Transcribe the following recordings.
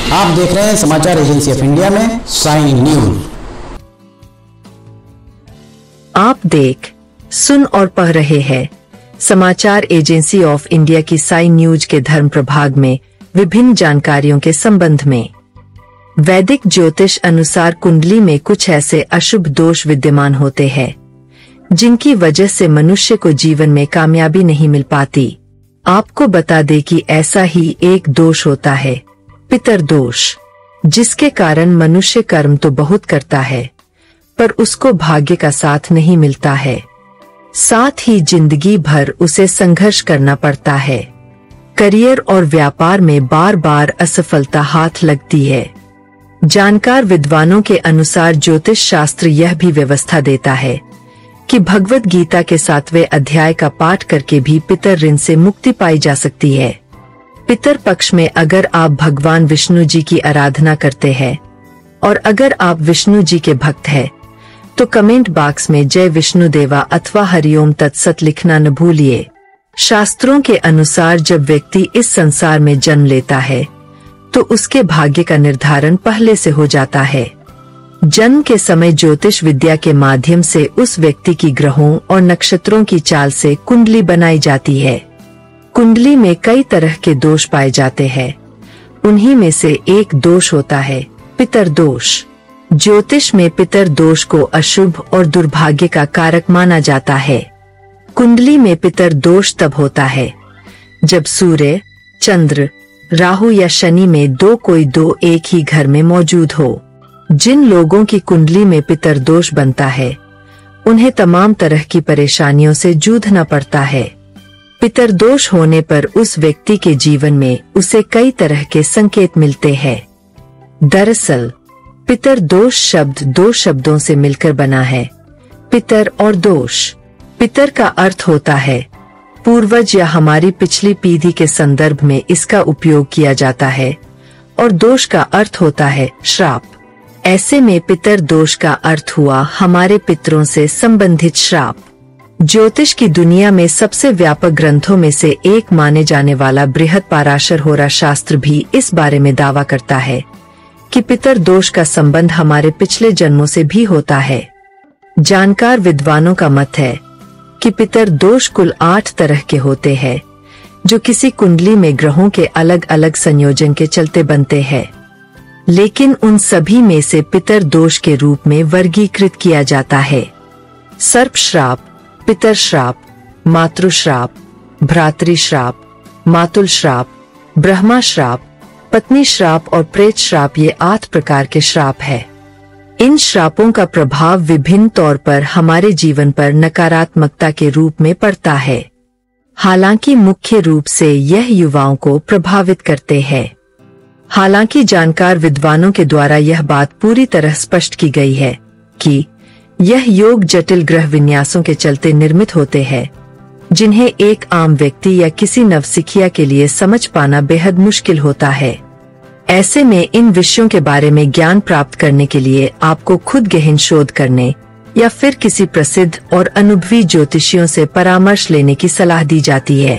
आप देख रहे हैं समाचार एजेंसी ऑफ इंडिया में साइन न्यूज। आप देख, सुन और पढ़ रहे हैं समाचार एजेंसी ऑफ इंडिया की साइन न्यूज के धर्म प्रभाग में विभिन्न जानकारियों के संबंध में। वैदिक ज्योतिष अनुसार कुंडली में कुछ ऐसे अशुभ दोष विद्यमान होते हैं जिनकी वजह से मनुष्य को जीवन में कामयाबी नहीं मिल पाती। आपको बता दें कि ऐसा ही एक दोष होता है, पितर दोष, जिसके कारण मनुष्य कर्म तो बहुत करता है पर उसको भाग्य का साथ नहीं मिलता है। साथ ही जिंदगी भर उसे संघर्ष करना पड़ता है। करियर और व्यापार में बार बार असफलता हाथ लगती है। जानकार विद्वानों के अनुसार ज्योतिष शास्त्र यह भी व्यवस्था देता है कि भगवत गीता के 7वें अध्याय का पाठ करके भी पितर ऋण से मुक्ति पाई जा सकती है। पितर पक्ष में अगर आप भगवान विष्णु जी की आराधना करते हैं और अगर आप विष्णु जी के भक्त हैं तो कमेंट बॉक्स में जय विष्णु देवा अथवा हरिओम तत्सत लिखना न भूलिए। शास्त्रों के अनुसार जब व्यक्ति इस संसार में जन्म लेता है तो उसके भाग्य का निर्धारण पहले से हो जाता है। जन्म के समय ज्योतिष विद्या के माध्यम से उस व्यक्ति की ग्रहों और नक्षत्रों की चाल से कुंडली बनाई जाती है। कुंडली में कई तरह के दोष पाए जाते हैं। उन्हीं में से एक दोष होता है पितर दोष। ज्योतिष में पितर दोष को अशुभ और दुर्भाग्य का कारक माना जाता है। कुंडली में पितर दोष तब होता है जब सूर्य, चंद्र, राहु या शनि में कोई दो एक ही घर में मौजूद हो। जिन लोगों की कुंडली में पितर दोष बनता है उन्हें तमाम तरह की परेशानियों से जूझना पड़ता है। पितर दोष होने पर उस व्यक्ति के जीवन में उसे कई तरह के संकेत मिलते हैं। दरअसल पितर दोष शब्द दो शब्दों से मिलकर बना है, पितर और दोष। पितर का अर्थ होता है पूर्वज या हमारी पिछली पीढ़ी के संदर्भ में इसका उपयोग किया जाता है और दोष का अर्थ होता है श्राप। ऐसे में पितर दोष का अर्थ हुआ हमारे पितरों से संबंधित श्राप। ज्योतिष की दुनिया में सबसे व्यापक ग्रंथों में से एक माने जाने वाला बृहद पाराशर होरा शास्त्र भी इस बारे में दावा करता है कि पितर दोष का संबंध हमारे पिछले जन्मों से भी होता है। जानकार विद्वानों का मत है कि पितर दोष कुल 8 तरह के होते हैं जो किसी कुंडली में ग्रहों के अलग अलग संयोजन के चलते बनते हैं, लेकिन उन सभी में से पितर दोष के रूप में वर्गीकृत किया जाता है सर्प श्राप, पितर श्राप, मातृ श्राप, भ्रातृ श्राप, मातुल श्राप, ब्रह्मा श्राप, पत्नी श्राप और प्रेत श्राप। ये 8 प्रकार के श्राप है। इन श्रापों का प्रभाव विभिन्न तौर पर हमारे जीवन पर नकारात्मकता के रूप में पड़ता है। हालांकि मुख्य रूप से यह युवाओं को प्रभावित करते हैं। हालांकि जानकार विद्वानों के द्वारा यह बात पूरी तरह स्पष्ट की गई है कि यह योग जटिल ग्रह विन्यासों के चलते निर्मित होते हैं जिन्हें एक आम व्यक्ति या किसी नवसिखिया के लिए समझ पाना बेहद मुश्किल होता है। ऐसे में इन विषयों के बारे में ज्ञान प्राप्त करने के लिए आपको खुद गहन शोध करने या फिर किसी प्रसिद्ध और अनुभवी ज्योतिषियों से परामर्श लेने की सलाह दी जाती है।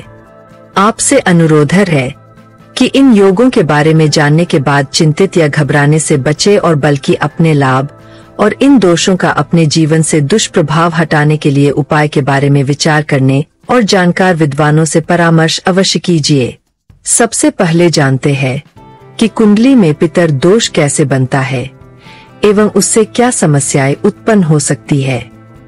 आपसे अनुरोध है कि इन योगों के बारे में जानने के बाद चिंतित या घबराने से बचे और बल्कि अपने लाभ और इन दोषों का अपने जीवन से दुष्प्रभाव हटाने के लिए उपाय के बारे में विचार करने और जानकार विद्वानों से परामर्श अवश्य कीजिए। सबसे पहले जानते हैं कि कुंडली में पितर दोष कैसे बनता है एवं उससे क्या समस्याएं उत्पन्न हो सकती है।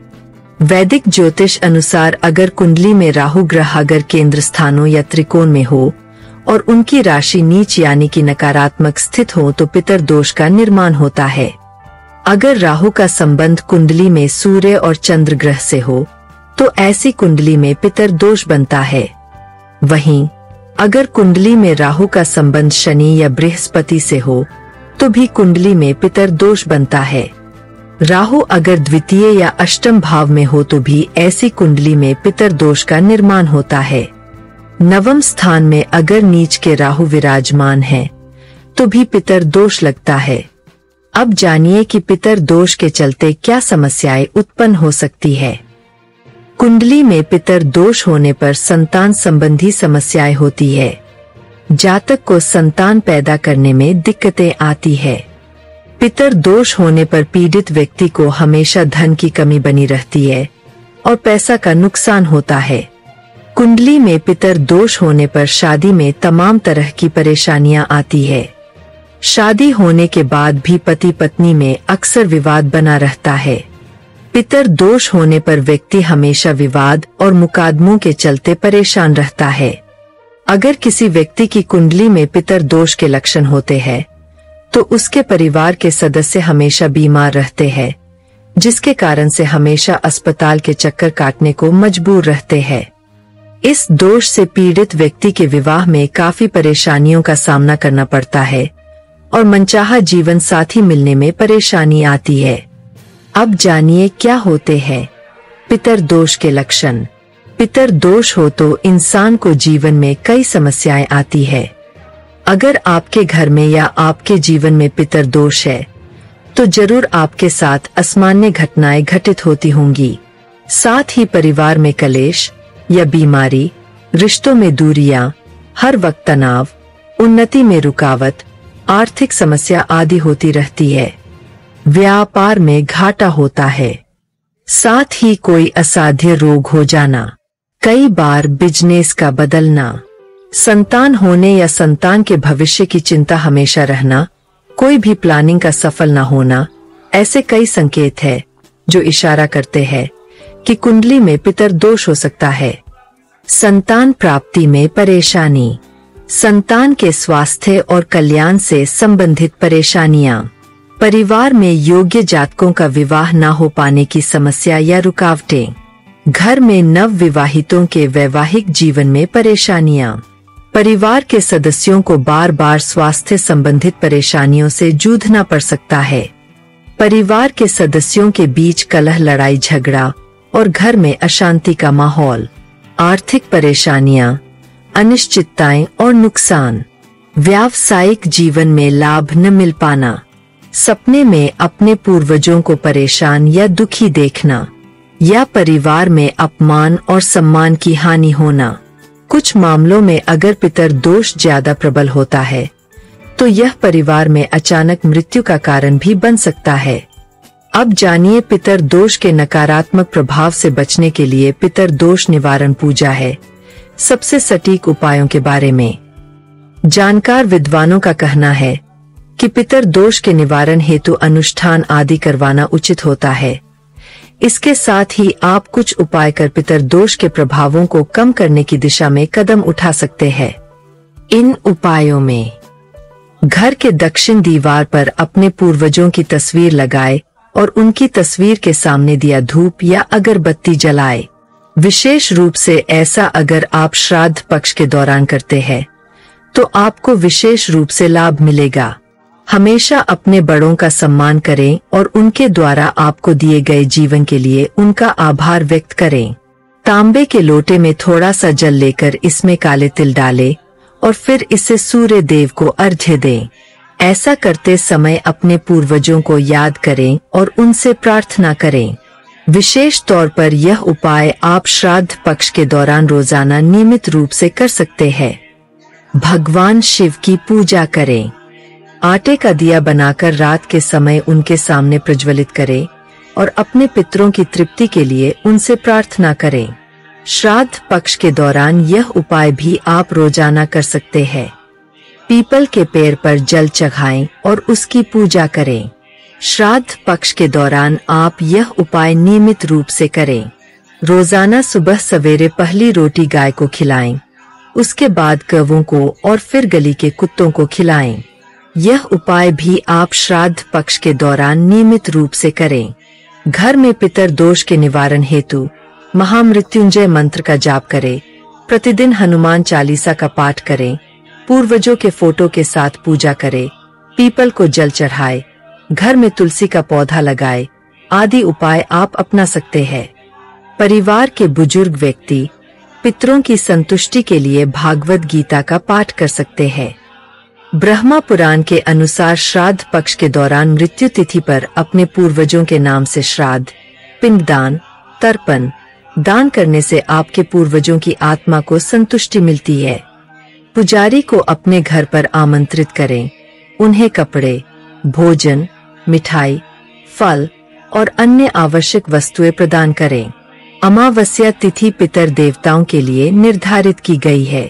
वैदिक ज्योतिष अनुसार अगर कुंडली में राहु ग्रह अगर केंद्र स्थानों या त्रिकोण में हो और उनकी राशि नीच यानी कि नकारात्मक स्थित हो तो पितर दोष का निर्माण होता है। अगर राहु का संबंध कुंडली में सूर्य और चंद्र ग्रह से हो तो ऐसी कुंडली में पितर दोष बनता है। वहीं अगर कुंडली में राहु का संबंध शनि या बृहस्पति से हो तो भी कुंडली में पितर दोष बनता है। राहु अगर द्वितीय या अष्टम भाव में हो तो भी ऐसी कुंडली में पितर दोष का निर्माण होता है। नवम स्थान में अगर नीच के राहु विराजमान है तो भी पितर दोष लगता है। अब जानिए कि पितर दोष के चलते क्या समस्याएं उत्पन्न हो सकती है। कुंडली में पितर दोष होने पर संतान संबंधी समस्याएं होती है। जातक को संतान पैदा करने में दिक्कतें आती है। पितर दोष होने पर पीड़ित व्यक्ति को हमेशा धन की कमी बनी रहती है और पैसा का नुकसान होता है। कुंडली में पितर दोष होने पर शादी में तमाम तरह की परेशानियां आती है। शादी होने के बाद भी पति पत्नी में अक्सर विवाद बना रहता है। पितर दोष होने पर व्यक्ति हमेशा विवाद और मुकदमों के चलते परेशान रहता है। अगर किसी व्यक्ति की कुंडली में पितर दोष के लक्षण होते हैं तो उसके परिवार के सदस्य हमेशा बीमार रहते हैं, जिसके कारण से हमेशा अस्पताल के चक्कर काटने को मजबूर रहते हैं। इस दोष से पीड़ित व्यक्ति के विवाह में काफी परेशानियों का सामना करना पड़ता है और मनचाहा जीवन साथी मिलने में परेशानी आती है। अब जानिए क्या होते हैं पितर दोष के लक्षण। पितर दोष हो तो इंसान को जीवन में कई समस्याएं आती है। अगर आपके घर में या आपके जीवन में पितर दोष है तो जरूर आपके साथ असामान्य घटनाएं घटित होती होंगी। साथ ही परिवार में कलेश या बीमारी, रिश्तों में दूरियां, हर वक्त तनाव, उन्नति में रुकावट, आर्थिक समस्या आदि होती रहती है। व्यापार में घाटा होता है। साथ ही कोई असाध्य रोग हो जाना, कई बार बिजनेस का बदलना, संतान होने या संतान के भविष्य की चिंता हमेशा रहना, कोई भी प्लानिंग का सफल न होना, ऐसे कई संकेत है जो इशारा करते हैं कि कुंडली में पितर दोष हो सकता है। संतान प्राप्ति में परेशानी, संतान के स्वास्थ्य और कल्याण से संबंधित परेशानियां, परिवार में योग्य जातकों का विवाह न हो पाने की समस्या या रुकावटें, घर में नव विवाहितों के वैवाहिक जीवन में परेशानियां, परिवार के सदस्यों को बार बार स्वास्थ्य संबंधित परेशानियों से जूझना पड़ सकता है। परिवार के सदस्यों के बीच कलह, लड़ाई झगड़ा और घर में अशांति का माहौल, आर्थिक परेशानियां, अनिश्चितताएं और नुकसान, व्यावसायिक जीवन में लाभ न मिल पाना, सपने में अपने पूर्वजों को परेशान या दुखी देखना, या परिवार में अपमान और सम्मान की हानि होना। कुछ मामलों में अगर पितर दोष ज्यादा प्रबल होता है तो यह परिवार में अचानक मृत्यु का कारण भी बन सकता है। अब जानिए पितर दोष के नकारात्मक प्रभाव से बचने के लिए पितर दोष निवारण पूजा है सबसे सटीक उपायों के बारे में। जानकार विद्वानों का कहना है कि पितर दोष के निवारण हेतु अनुष्ठान आदि करवाना उचित होता है। इसके साथ ही आप कुछ उपाय कर पितर दोष के प्रभावों को कम करने की दिशा में कदम उठा सकते हैं। इन उपायों में घर के दक्षिण दीवार पर अपने पूर्वजों की तस्वीर लगाए और उनकी तस्वीर के सामने दिया धूप या अगरबत्ती जलाए। विशेष रूप से ऐसा अगर आप श्राद्ध पक्ष के दौरान करते हैं तो आपको विशेष रूप से लाभ मिलेगा। हमेशा अपने बड़ों का सम्मान करें और उनके द्वारा आपको दिए गए जीवन के लिए उनका आभार व्यक्त करें। तांबे के लोटे में थोड़ा सा जल लेकर इसमें काले तिल डालें और फिर इसे सूर्य देव को अर्घ्य दें। ऐसा करते समय अपने पूर्वजों को याद करें और उनसे प्रार्थना करें। विशेष तौर पर यह उपाय आप श्राद्ध पक्ष के दौरान रोजाना नियमित रूप से कर सकते हैं। भगवान शिव की पूजा करें। आटे का दिया बनाकर रात के समय उनके सामने प्रज्वलित करें और अपने पितरों की तृप्ति के लिए उनसे प्रार्थना करें। श्राद्ध पक्ष के दौरान यह उपाय भी आप रोजाना कर सकते हैं। पीपल के पेड़ पर जल चढ़ाएं और उसकी पूजा करें। श्राद्ध पक्ष के दौरान आप यह उपाय नियमित रूप से करें। रोजाना सुबह सवेरे पहली रोटी गाय को खिलाएं, उसके बाद कौवों को और फिर गली के कुत्तों को खिलाएं। यह उपाय भी आप श्राद्ध पक्ष के दौरान नियमित रूप से करें। घर में पितर दोष के निवारण हेतु महामृत्युंजय मंत्र का जाप करें। प्रतिदिन हनुमान चालीसा का पाठ करें। पूर्वजों के फोटो के साथ पूजा करें। पीपल को जल चढ़ाए। घर में तुलसी का पौधा लगाए आदि उपाय आप अपना सकते हैं। परिवार के बुजुर्ग व्यक्ति पितरों की संतुष्टि के लिए भागवत गीता का पाठ कर सकते हैं। ब्रह्मा पुराण के अनुसार श्राद्ध पक्ष के दौरान मृत्यु तिथि पर अपने पूर्वजों के नाम से श्राद्ध, पिंडदान, तर्पण दान करने से आपके पूर्वजों की आत्मा को संतुष्टि मिलती है। पुजारी को अपने घर पर आमंत्रित करें, उन्हें कपड़े, भोजन, मिठाई, फल और अन्य आवश्यक वस्तुएं प्रदान करें। अमावस्या तिथि पितर देवताओं के लिए निर्धारित की गई है।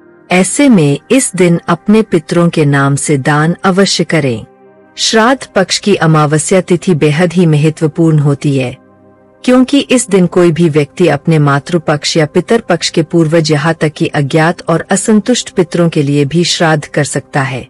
ऐसे में इस दिन अपने पितरों के नाम से दान अवश्य करें। श्राद्ध पक्ष की अमावस्या तिथि बेहद ही महत्वपूर्ण होती है, क्योंकि इस दिन कोई भी व्यक्ति अपने मातृपक्ष या पितर पक्ष के पूर्वज यहाँ तक कि अज्ञात और असंतुष्ट पितरों के लिए भी श्राद्ध कर सकता है।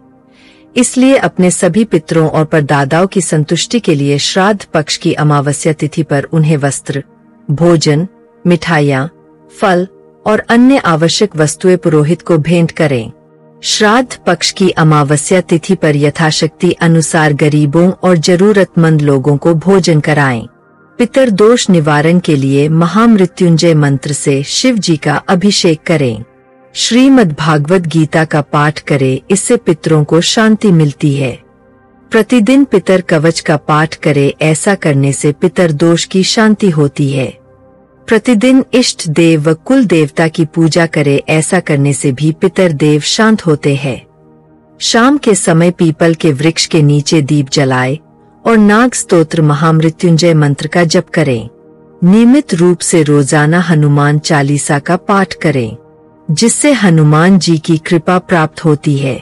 इसलिए अपने सभी पितरों और परदादाओं की संतुष्टि के लिए श्राद्ध पक्ष की अमावस्या तिथि पर उन्हें वस्त्र, भोजन, मिठाइयाँ, फल और अन्य आवश्यक वस्तुएं पुरोहित को भेंट करें। श्राद्ध पक्ष की अमावस्या तिथि पर यथाशक्ति अनुसार गरीबों और जरूरतमंद लोगों को भोजन कराएं। पितर दोष निवारण के लिए महामृत्युंजय मंत्र से शिव जी का अभिषेक करें। श्रीमद् भागवत गीता का पाठ करें, इससे पितरों को शांति मिलती है। प्रतिदिन पितर कवच का पाठ करें, ऐसा करने से पितर दोष की शांति होती है। प्रतिदिन इष्ट देव व कुल देवता की पूजा करें, ऐसा करने से भी पितर देव शांत होते हैं। शाम के समय पीपल के वृक्ष के नीचे दीप जलाएं और नाग स्तोत्र महामृत्युंजय मंत्र का जप करें। नियमित रूप से रोजाना हनुमान चालीसा का पाठ करें, जिससे हनुमान जी की कृपा प्राप्त होती है।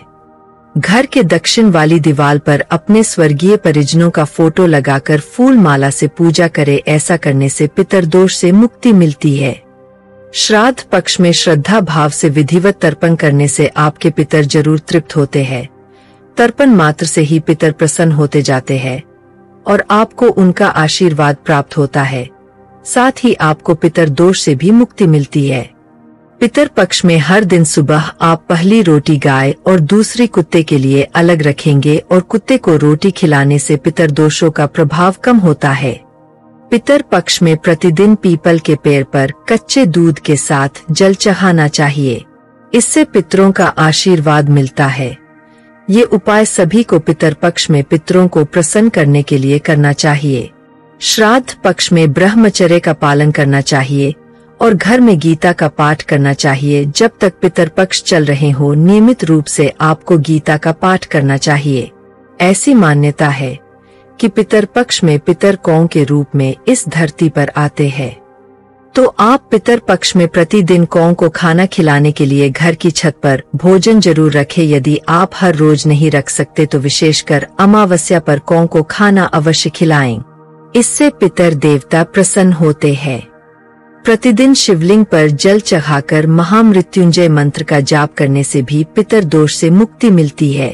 घर के दक्षिण वाली दीवार पर अपने स्वर्गीय परिजनों का फोटो लगाकर फूल माला से पूजा करें, ऐसा करने से पितर दोष से मुक्ति मिलती है। श्राद्ध पक्ष में श्रद्धा भाव से विधिवत तर्पण करने से आपके पितर जरूर तृप्त होते हैं। तर्पण मात्र से ही पितर प्रसन्न होते जाते हैं और आपको उनका आशीर्वाद प्राप्त होता है। साथ ही आपको पितर दोष से भी मुक्ति मिलती है। पितर पक्ष में हर दिन सुबह आप पहली रोटी गाय और दूसरी कुत्ते के लिए अलग रखेंगे और कुत्ते को रोटी खिलाने से पितर दोषों का प्रभाव कम होता है। पितर पक्ष में प्रतिदिन पीपल के पेड़ पर कच्चे दूध के साथ जल चढ़ाना चाहिए, इससे पितरों का आशीर्वाद मिलता है। ये उपाय सभी को पितर पक्ष में पितरों को प्रसन्न करने के लिए करना चाहिए। श्राद्ध पक्ष में ब्रह्मचर्य का पालन करना चाहिए और घर में गीता का पाठ करना चाहिए। जब तक पितर पक्ष चल रहे हो, नियमित रूप से आपको गीता का पाठ करना चाहिए। ऐसी मान्यता है कि पितर पक्ष में पितर कौं के रूप में इस धरती पर आते हैं, तो आप पितर पक्ष में प्रतिदिन कौं को खाना खिलाने के लिए घर की छत पर भोजन जरूर रखें। यदि आप हर रोज नहीं रख सकते तो विशेषकर अमावस्या पर कौं को खाना अवश्य खिलाएं, इससे पितर देवता प्रसन्न होते हैं। प्रतिदिन शिवलिंग पर जल चढ़ाकर महामृत्युंजय मंत्र का जाप करने से भी पितर दोष से मुक्ति मिलती है।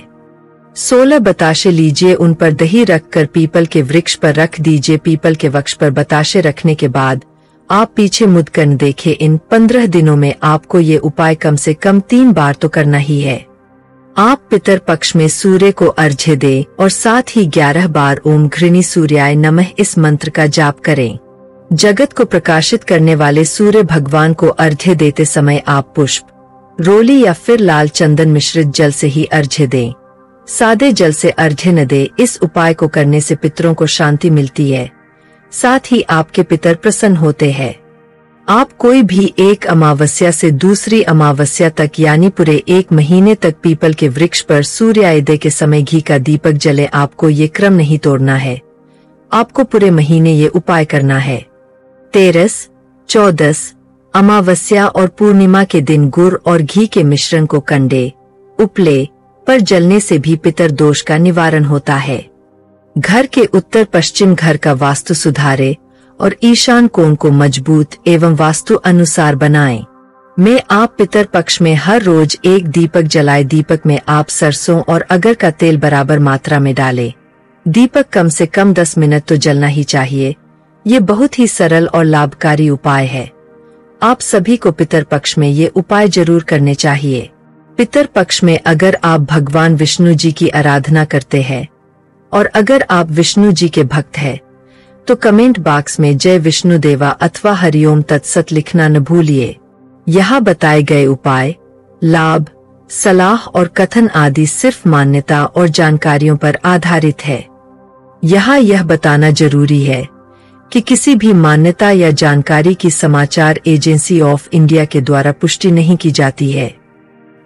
16 बताशे लीजिए, उन पर दही रखकर पीपल के वृक्ष पर रख दीजिए। पीपल के वृक्ष पर बताशे रखने के बाद आप पीछे मुड़कर देखें। इन 15 दिनों में आपको ये उपाय कम से कम 3 बार तो करना ही है। आप पितर पक्ष में सूर्य को अर्घ्य दें और साथ ही 11 बार ओम घृणी सूर्याय नमः इस मंत्र का जाप करें। जगत को प्रकाशित करने वाले सूर्य भगवान को अर्घ्य देते समय आप पुष्प, रोली या फिर लाल चंदन मिश्रित जल से ही अर्घ्य दें, सादे जल से अर्घ्य न दें। इस उपाय को करने से पितरों को शांति मिलती है, साथ ही आपके पितर प्रसन्न होते हैं। आप कोई भी एक अमावस्या से दूसरी अमावस्या तक यानी पूरे 1 महीने तक पीपल के वृक्ष पर सूर्योदय के समय घी का दीपक जले। आपको ये क्रम नहीं तोड़ना है, आपको पूरे महीने ये उपाय करना है। 13, 14 अमावस्या और पूर्णिमा के दिन गुड़ और घी के मिश्रण को कंडे, उपले पर जलने से भी पितर दोष का निवारण होता है। घर के उत्तर पश्चिम घर का वास्तु सुधारे और ईशान कोण को मजबूत एवं वास्तु अनुसार बनाएं। में आप पितर पक्ष में हर रोज एक दीपक जलाए। दीपक में आप सरसों और अगर का तेल बराबर मात्रा में डालें। दीपक कम से कम 10 मिनट तो जलना ही चाहिए। ये बहुत ही सरल और लाभकारी उपाय है। आप सभी को पितर पक्ष में ये उपाय जरूर करने चाहिए। पितर पक्ष में अगर आप भगवान विष्णु जी की आराधना करते हैं और अगर आप विष्णु जी के भक्त हैं, तो कमेंट बॉक्स में जय विष्णु देवा अथवा हरिओम तत्सत लिखना न भूलिए। यहाँ बताए गए उपाय, लाभ, सलाह और कथन आदि सिर्फ मान्यता और जानकारियों पर आधारित है। यहाँ यह बताना जरूरी है कि किसी भी मान्यता या जानकारी की समाचार एजेंसी ऑफ इंडिया के द्वारा पुष्टि नहीं की जाती है।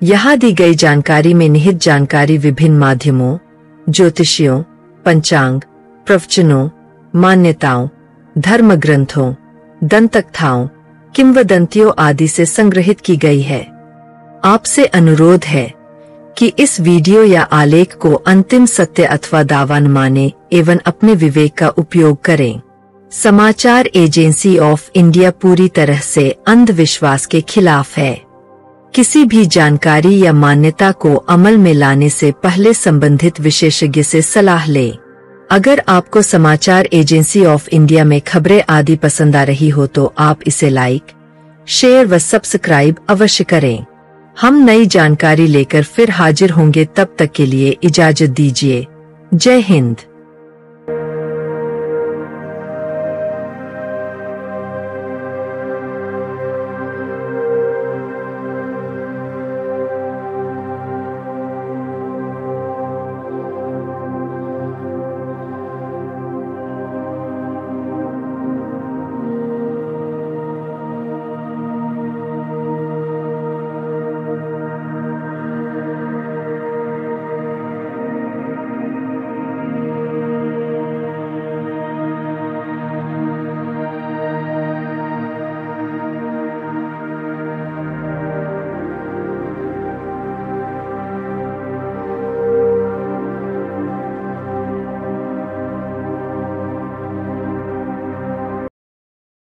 यहाँ दी गई जानकारी में निहित जानकारी विभिन्न माध्यमों, ज्योतिषियों, पंचांग, प्रवचनों, मान्यताओं, धर्म ग्रंथों, दंतकथाओं, किंवदंतियों आदि से संग्रहित की गई है। आपसे अनुरोध है कि इस वीडियो या आलेख को अंतिम सत्य अथवा दावा न माने एवं अपने विवेक का उपयोग करें। समाचार एजेंसी ऑफ इंडिया पूरी तरह से अंधविश्वास के खिलाफ है। किसी भी जानकारी या मान्यता को अमल में लाने से पहले संबंधित विशेषज्ञ से सलाह लें। अगर आपको समाचार एजेंसी ऑफ इंडिया में खबरें आदि पसंद आ रही हो तो आप इसे लाइक, शेयर व सब्सक्राइब अवश्य करें। हम नई जानकारी लेकर फिर हाजिर होंगे, तब तक के लिए इजाजत दीजिए। जय हिंद।